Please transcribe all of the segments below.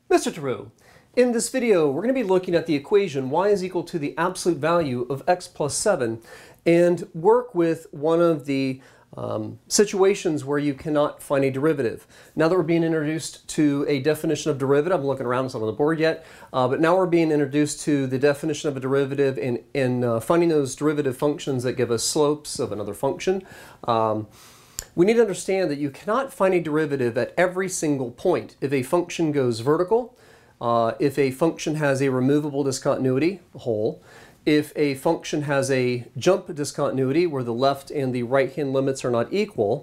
Mr. Tarot, in this video we're going to be looking at the equation y is equal to the absolute value of x plus 7 and work with one of the situations where you cannot find a derivative. Now that we're being introduced to a definition of derivative, I'm looking around, it's not on the board yet, but now we're being introduced to the definition of a derivative and finding those derivative functions that give us slopes of another function. We need to understand that you cannot find a derivative at every single point. If a function goes vertical, if a function has a removable discontinuity, whole, if a function has a jump discontinuity where the left and the right hand limits are not equal,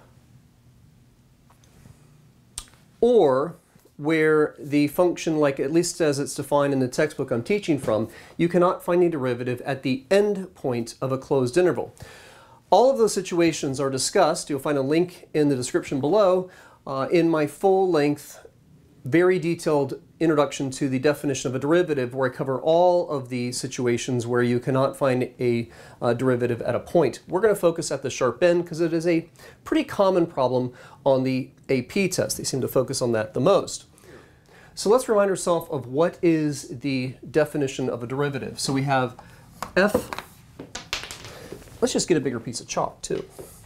or where the function, like at least as it's defined in the textbook I'm teaching from, you cannot find a derivative at the end point of a closed interval. All of those situations are discussed. You'll find a link in the description below in my full-length, very detailed introduction to the definition of a derivative, where I cover all of the situations where you cannot find a derivative at a point. We're going to focus at the sharp end because it is a pretty common problem on the AP test. They seem to focus on that the most. So let's remind ourselves of what is the definition of a derivative. So we have f. Let's just get a bigger piece of chalk too.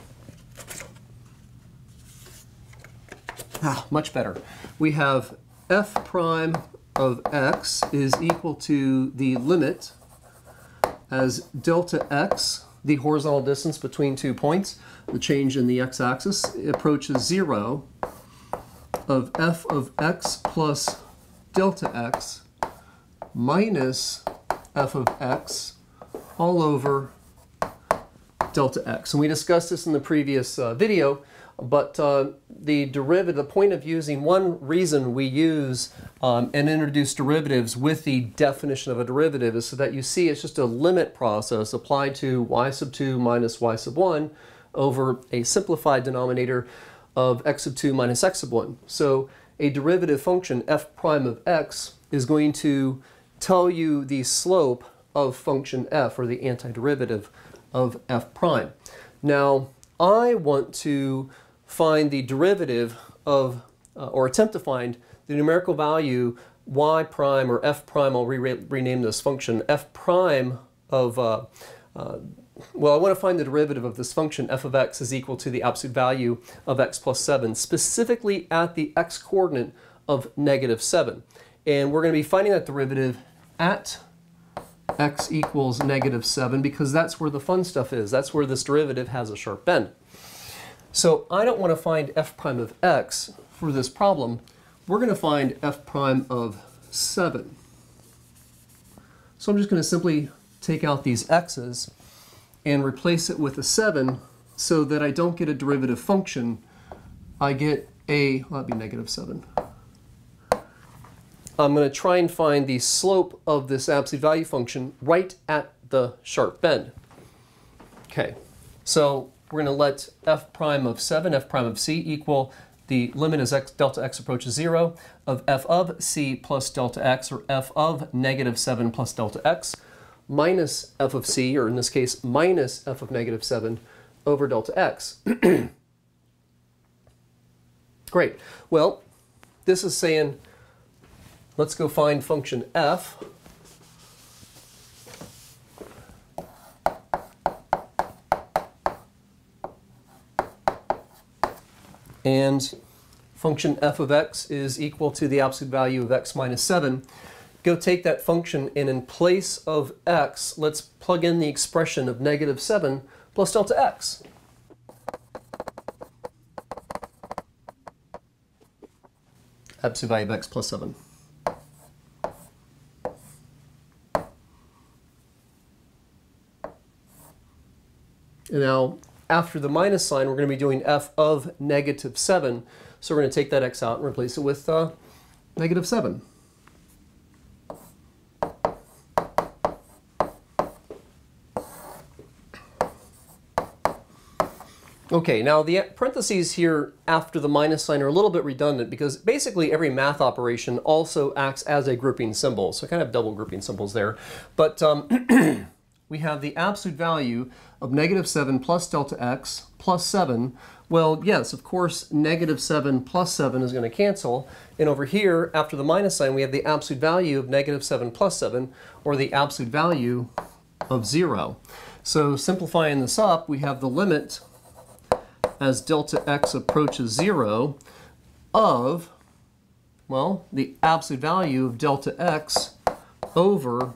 Much better. We have f prime of x is equal to the limit as delta x, the horizontal distance between 2 points, the change in the x-axis, approaches 0, of f of x plus delta x minus f of x all over delta x. And we discussed this in the previous video, but the point of using, one reason we use and introduce derivatives with the definition of a derivative is so that you see it's just a limit process applied to y sub 2 minus y sub 1 over a simplified denominator of x sub 2 minus x sub 1. So a derivative function, f prime of x, is going to tell you the slope of function f, or the antiderivative of f prime. Now, I want to find the derivative of, or attempt to find the numerical value y prime or f prime, I'll rename this function, f prime of, well, I want to find the derivative of this function, f of x is equal to the absolute value of x plus 7, specifically at the x coordinate of -7. And we're going to be finding that derivative at x equals -7 because that's where the fun stuff is. That's where this derivative has a sharp bend. So I don't want to find f prime of x for this problem. We're going to find f prime of 7. So I'm just going to simply take out these x's and replace it with a 7 so that I don't get a derivative function. I get a, well, that'd be -7. I'm going to try and find the slope of this absolute value function right at the sharp bend. Okay, so we're going to let f prime of 7, f prime of c equal the limit as delta x approaches 0 of f of c plus delta x, or f of -7 plus delta x, minus f of c, or in this case minus f of -7 over delta x. Great. Well, this is saying let's go find function f. And function f of x is equal to the absolute value of x minus 7. Go take that function, and in place of x, let's plug in the expression of -7 plus delta x. Absolute value of x plus 7. And now, after the minus sign, we're going to be doing f of -7. So we're going to take that x out and replace it with -7. Okay, now the parentheses here after the minus sign are a little bit redundant because basically every math operation also acts as a grouping symbol. So I kind of have double grouping symbols there. But we have the absolute value of -7 plus delta x plus 7 Well, yes, of course, negative 7 plus 7 is going to cancel. And over here, after the minus sign, we have the absolute value of negative 7 plus 7, or the absolute value of 0. So simplifying this up, we have the limit as delta x approaches 0 of, well, the absolute value of delta x over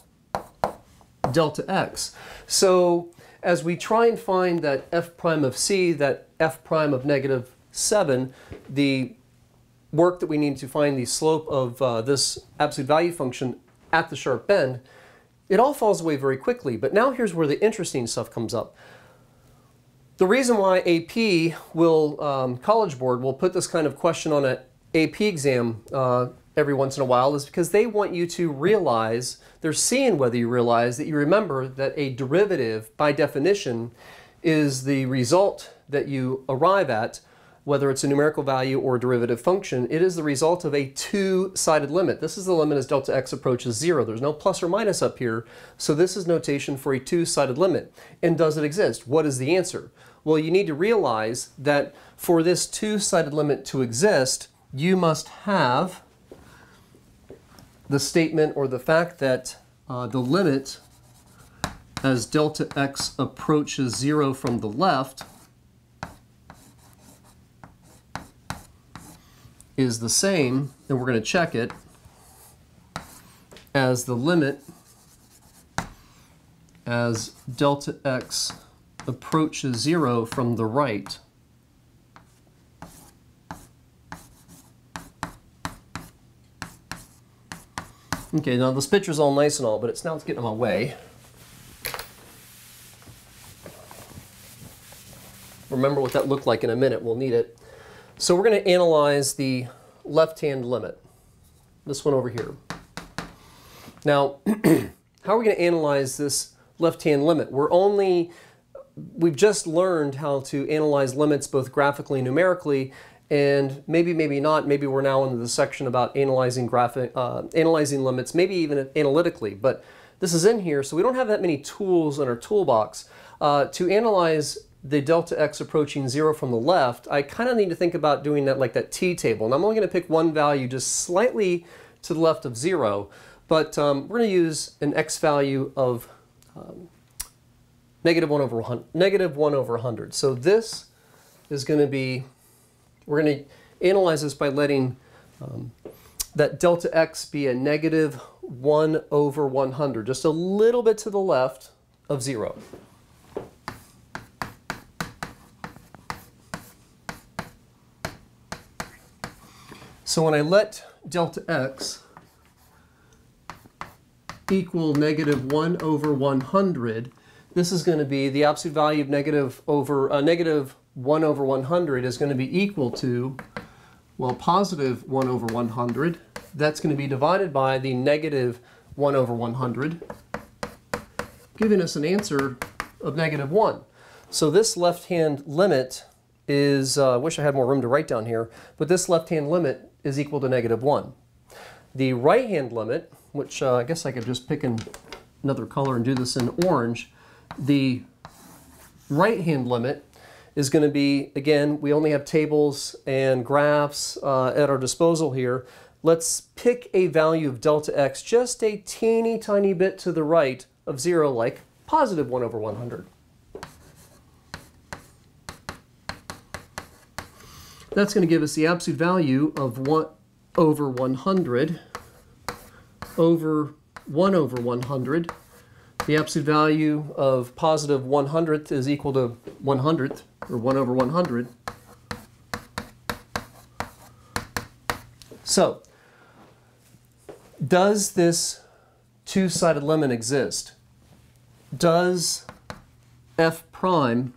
delta x. So as we try and find that f prime of c, that f prime of negative 7, the work that we need to find the slope of this absolute value function at the sharp bend, it all falls away very quickly. But now here's where the interesting stuff comes up. The reason why AP will, College Board will put this kind of question on an AP exam every once in a while is because they want you to realize, they're seeing whether you realize that you remember that a derivative, by definition, is the result that you arrive at, whether it's a numerical value or a derivative function. It is the result of a two-sided limit. This is the limit as delta x approaches 0. There's no plus or minus up here, so this is notation for a two-sided limit. And does it exist? What is the answer? Well, you need to realize that for this two-sided limit to exist, you must have the statement or the fact that the limit as delta x approaches 0 from the left is the same, and we're going to check it, as the limit as delta x approaches 0 from the right. Okay, now this picture's all nice and all, but it's getting in my way. Remember what that looked like in a minute, we'll need it. So we're going to analyze the left-hand limit, this one over here. Now, how are we going to analyze this left-hand limit? We've just learned how to analyze limits both graphically and numerically, and maybe not, maybe we're now into the section about analyzing limits, maybe even analytically, but this is in here, so we don't have that many tools in our toolbox. To analyze the delta x approaching 0 from the left, I kind of need to think about doing that like that t-table. And I'm only going to pick one value just slightly to the left of 0, but we're going to use an x value of negative 1 over 100. So this is going to be, we're going to analyze this by letting that delta x be a negative 1 over 100, just a little bit to the left of 0. So when I let delta x equal negative 1 over 100, this is going to be the absolute value of negative 1 over 100 is going to be equal to, well, positive 1 over 100. That's going to be divided by the negative 1 over 100, giving us an answer of negative 1. So this left-hand limit is, I wish I had more room to write down here, but this left-hand limit is equal to negative 1. The right-hand limit, which I guess I could just pick another color and do this in orange, the right-hand limit is going to be, again, we only have tables and graphs at our disposal here. Let's pick a value of delta x just a teeny tiny bit to the right of 0, like positive 1 over 100. That's going to give us the absolute value of 1 over 100 over 1 over 100. The absolute value of positive 100th is equal to 100th, or 1 over 100. So, does this two-sided limit exist? Does f prime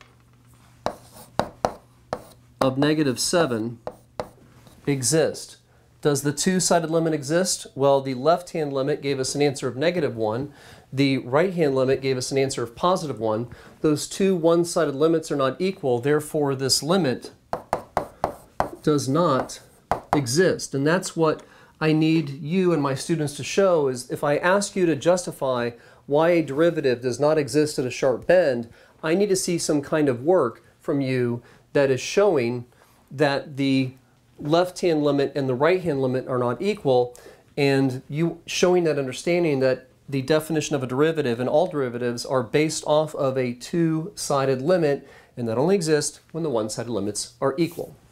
of negative 7 exist? Does the two-sided limit exist? Well, the left-hand limit gave us an answer of negative 1. The right-hand limit gave us an answer of positive 1. Those two one-sided limits are not equal, therefore this limit does not exist. And that's what I need you and my students to show, is if I ask you to justify why a derivative does not exist at a sharp bend, I need to see some kind of work from you that is showing that the left-hand limit and the right-hand limit are not equal, and you showing that understanding that the definition of a derivative and all derivatives are based off of a two-sided limit, and that only exists when the one-sided limits are equal.